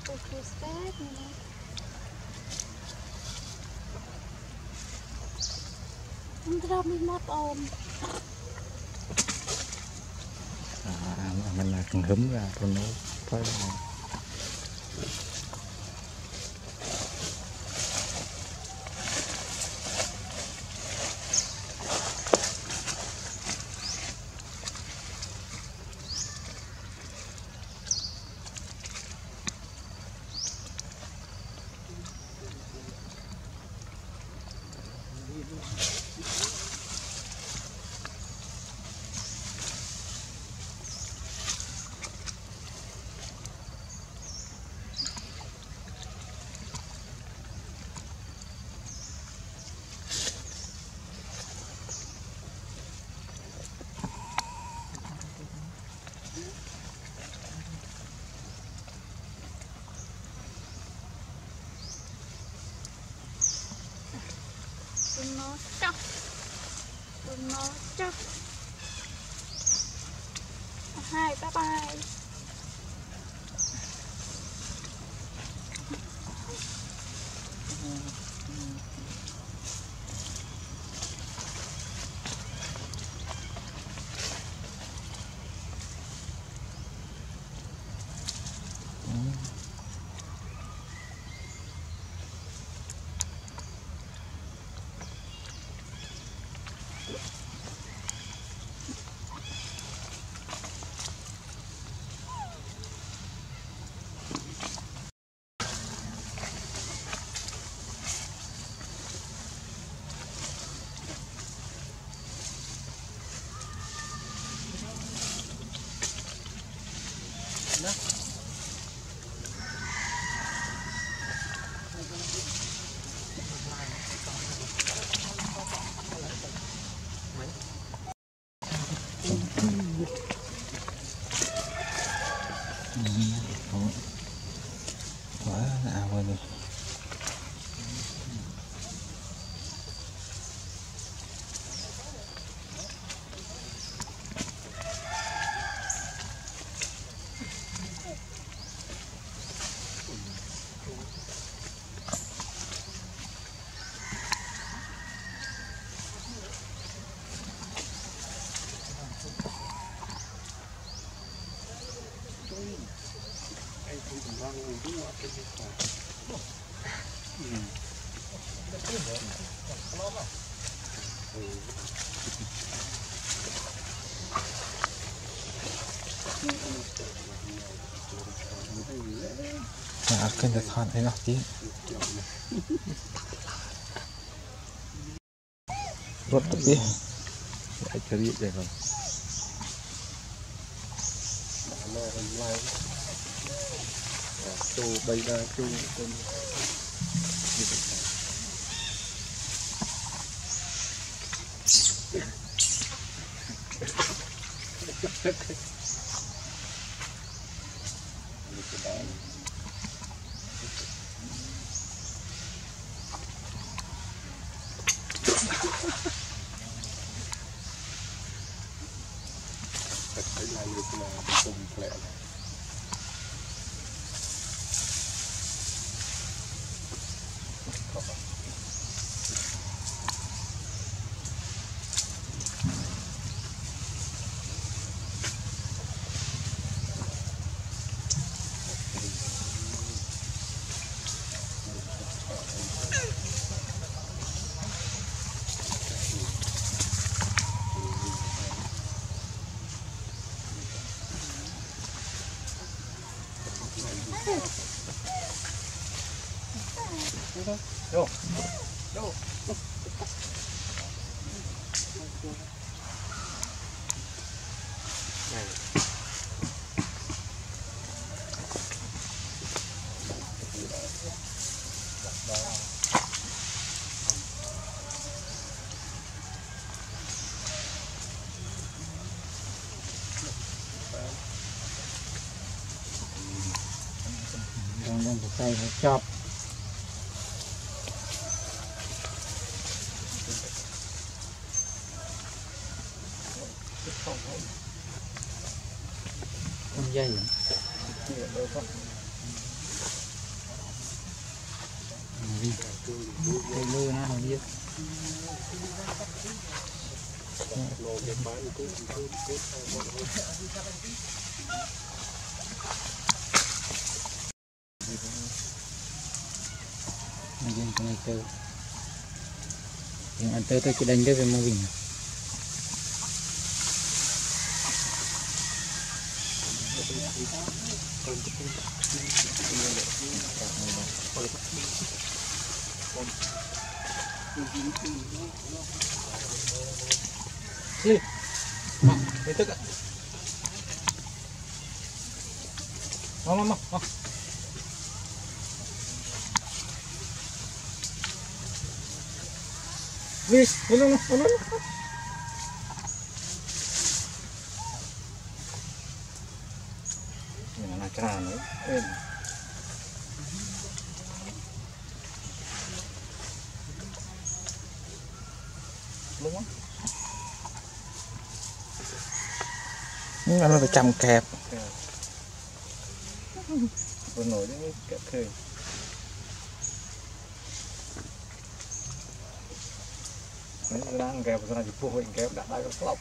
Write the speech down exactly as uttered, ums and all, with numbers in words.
Không mình mót ôm. À, mình là cần húm ra con nó phải nó chắc nó chắc hai bye bye. quá ảo rồi nè. Nah, akan datang enak dia. Rốt đi. Lại cari vậy không? Chu bay ra chu con. Thấy lại được là cùng lẹ. Go. Go. Đang đang tay phải chọc. Con dây mưa nó không biết mình cái này cơ nhưng anh tới tới cái đánh tới về mô hình đi đi tức ạ mau mau mau mau đi nó nó nó nó nó tràn nữa đúng không nó phải chăm kẹp con nổi những kẹp khơi nó đang kẹp ra thì phụ huynh kẹp đã đã có lọc